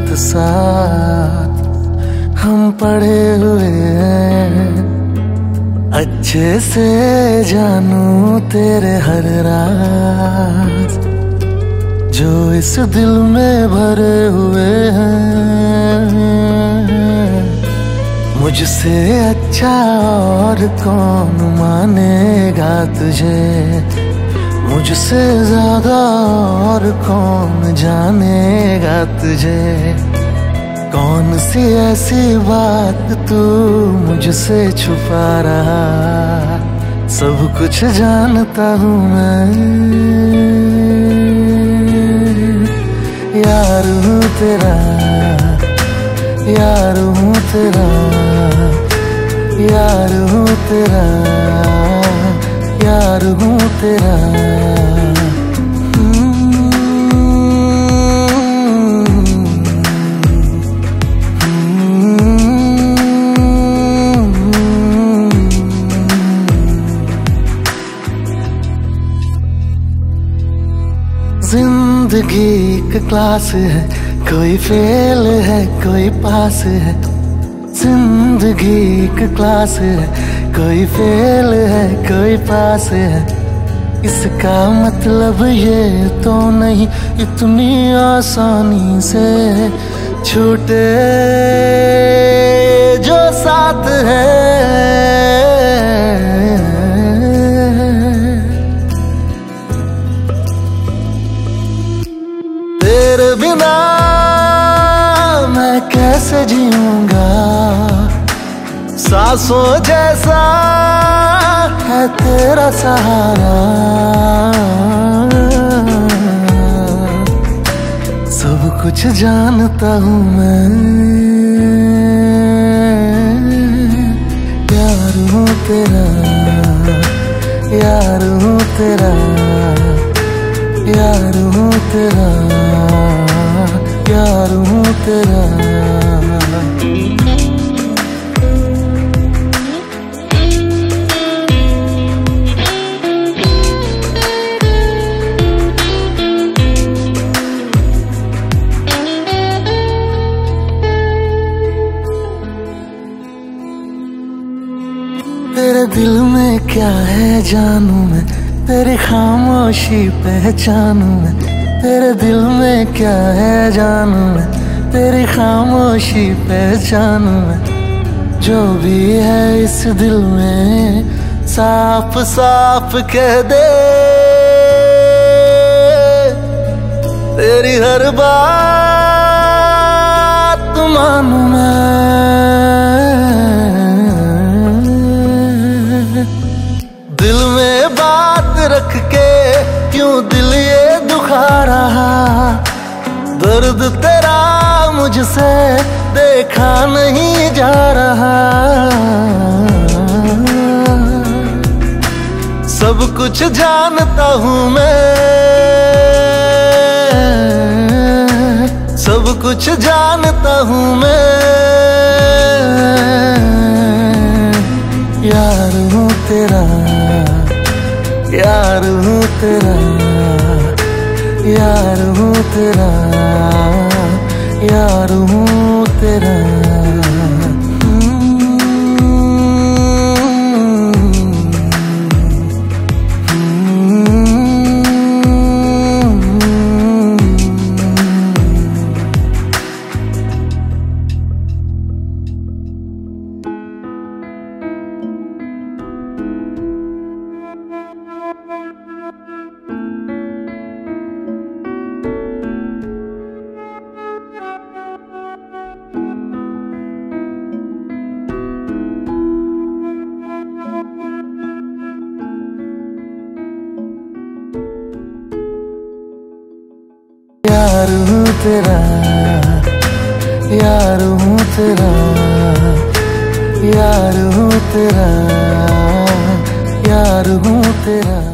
साथ साथ हम पढ़े हुए हैं। अच्छे से जानू तेरे हर राज जो इस दिल में भरे हुए हैं। मुझसे अच्छा और कौन मानेगा तुझे, मुझसे ज्यादा और कौन जानेगा तुझे। कौन सी ऐसी बात तू मुझसे छुपा रहा, सब कुछ जानता हूँ मैं। यार हूँ तेरा, यार हूँ तेरा, यार हूँ तेरा, यार हूँ तेरा। जिंदगी एक क्लास है, कोई फेल है कोई पास है। जिंदगी एक क्लास है, कोई फेल है कोई पास है। इसका मतलब ये तो नहीं इतनी आसानी से छूटे जो साथ है। तेरे बिना मैं कैसे जीऊंगा, सांसों जैसा है तेरा सहारा। सब कुछ जानता हूँ मैं, यार हूँ तेरा, यार हूँ तेरा, यार हूँ तेरा, यार हूँ तेरा। तेरे दिल में क्या है जानू मैं, तेरी खामोशी पहचानू मैं। तेरे दिल में क्या है जानू मैं, तेरी खामोशी पहचानू मैं। जो भी है इस दिल में साफ साफ कह दे, तेरी हर बात मानू मैं। दिल में बात रख के क्यों दिल ये दुखा रहा, दर्द तेरा मुझसे देखा नहीं जा रहा। सब कुछ जानता हूँ मैं, सब कुछ जानता हूँ मैं। यार हूँ तेरा, यार हूँ तेरा, यार हूँ तेरा, यार हूँ तेरा। यार हूँ तेरा, यार हूँ तेरा, यार हूँ तेरा, यार हूँ तेरा।